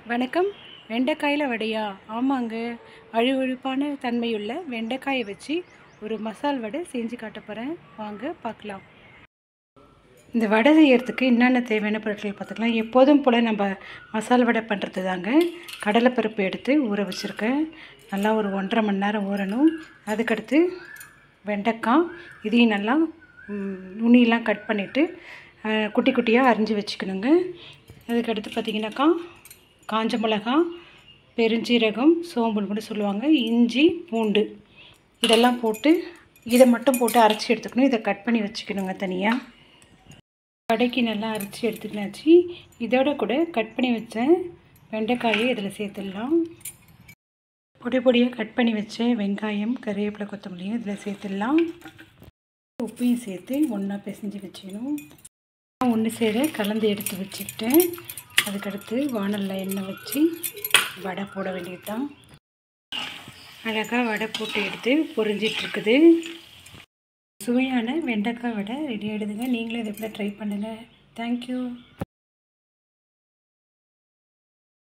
வணக்கம். வெண்டைக்காயில் வடையா? ஆமாங்க. அழுவழுப்பான தன்மையுள்ள வெண்டைக்காயை வச்சு ஒரு மசால் வடை செஞ்சு காட்ட போகிறேன். வாங்க பார்க்கலாம். இந்த வடை செய்யறதுக்கு என்னென்ன தேவையான பொருட்கள் பார்த்துக்கலாம். எப்போதும் போல் நம்ம மசால் வடை பண்ணுறது தாங்க. கடலைப்பருப்பு எடுத்து ஊற வச்சுருக்கேன். நல்லா ஒரு 1.5 மணி நேரம் ஊறணும். அதுக்கடுத்து வெண்டைக்காய், இதையும் நல்லா நுனியெல்லாம் கட் பண்ணிவிட்டு குட்டி குட்டியாக அரிஞ்சு வச்சுக்கணுங்க. அதுக்கடுத்து பார்த்திங்கனாக்கா காஞ்ச மிளகா, பெருஞ்சீரகம், சோம்புன்னு கூட சொல்லுவாங்க, இஞ்சி, பூண்டு இதெல்லாம் போட்டு இதை மட்டும் போட்டு அரைச்சி எடுத்துக்கணும். இதை கட் பண்ணி வச்சுக்கணுங்க தனியாக. வடைக்கு நல்லா அரைச்சி எடுத்துக்கினாச்சு. இதோட கூட கட் பண்ணி வச்ச வெண்டைக்காயை இதில் சேர்த்துடலாம். பொடி பொடியாக கட் பண்ணி வச்ச வெங்காயம், கருவேப்பிலை, கொத்தமல்லியும் இதில் சேர்த்துடலாம். உப்பையும் சேர்த்து ஒன்றா பிசைஞ்சு வச்சுக்கணும். ஒன்று சேர கலந்து எடுத்து வச்சுக்கிட்டேன். அதுக்கடுத்து வானலில் எண்ணெய் வச்சு வடை போட வேண்டியது தான். அழகாக வடை போட்டு எடுத்து பொரிஞ்சிட்ருக்குது. சுவையான வெண்டைக்காய் வடை ரெடி ஆகிடுதுங்க. நீங்களும் இதை போல் ட்ரை பண்ணுங்கள். தேங்க்யூ.